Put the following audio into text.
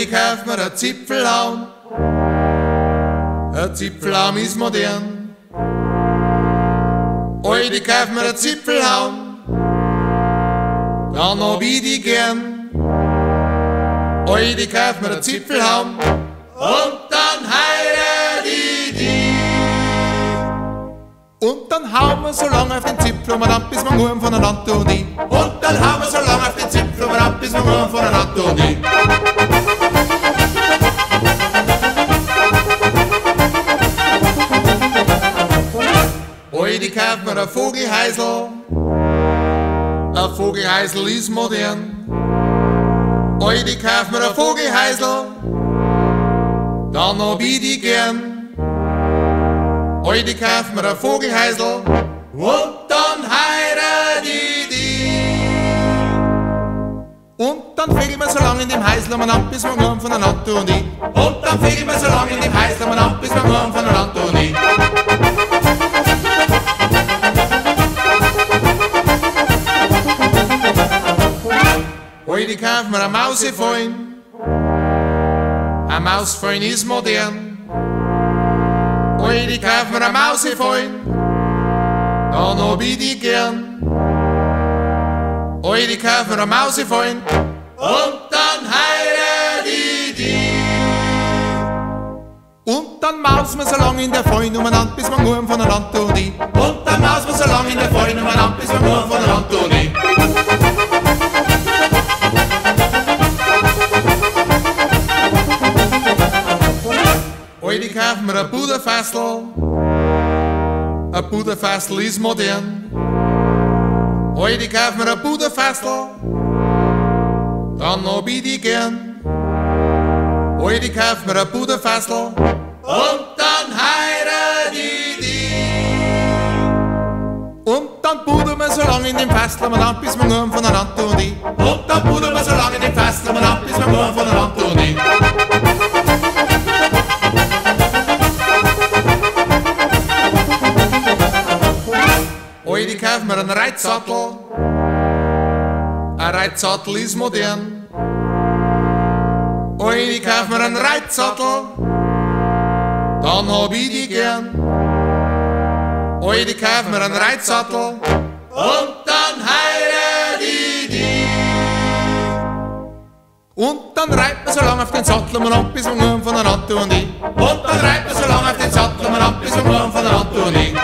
kauf mir ein Zipfelhaum. Ein Zipfelhaum ist modern. Ich kauf mir ein Zipfelhaum. Dann hab ich die gern. Ich kauf mir ein Zipfelhaum. Und dann heirat ich die. Und dann hauen wir so lange auf den Zipfel ab, bis wir nur voneinander tun die. Und dann hauen wir so lange auf den Zipfel ab, bis wir nur voneinander tun die. Ich kauf mir ein Vogelheisel. Ein Vogelheisel ist modern. Ich kauf mir ein Vogelheisel. Dann hab ich die gern. Ich kauf mir ein Vogelheisel. Und dann heirat ich die. Und dann fegel mir so lange in dem Heisel ab, bis wir nur voneinander tun die. Und dann fegel mir so lange in dem Heisel ab, bis wir nur voneinander tun die. Ich kauf mir ein Mausefallen. Ein Mausefallen ist modern. Ich kauf mir ein Mausefallen. Dann hab ich die gern. Ich kauf mir ein Mausefallen. Und dann heirat ich die. Und dann maus mir so lange in der Fallen umeinander, bis wir nur voneinander tun die. Und dann maus mir so lange in der Fallen umeinander, bis wir nur voneinander tun die. Ich kauf mir ein Buderfassel. Ein Buderfassel ist modern. Ich kauf mir ein Buderfassel. Dann hab ich die gern. Ich kauf mir ein Buderfassel. Und dann heirat ich die. Und dann pudern wir so lange in dem Fassel ab, bis wir nur voneinander tun die. Und dann pudern wir so lange in dem Fassel ab, bis wir nur voneinander tun die. Ich kauf mir einen Reitsattel. Ein Reitsattel ist modern. Ich kauf mir einen Reitsattel. Dann hab ich die gern. Ich kauf mir einen Reitsattel. Und dann heirat ich die. Und dann reibt man so lange auf den Sattel ab, bis wir nur voneinander tun die. Und dann reibt man so lange auf den Sattel ab, bis wir nur voneinander tun die.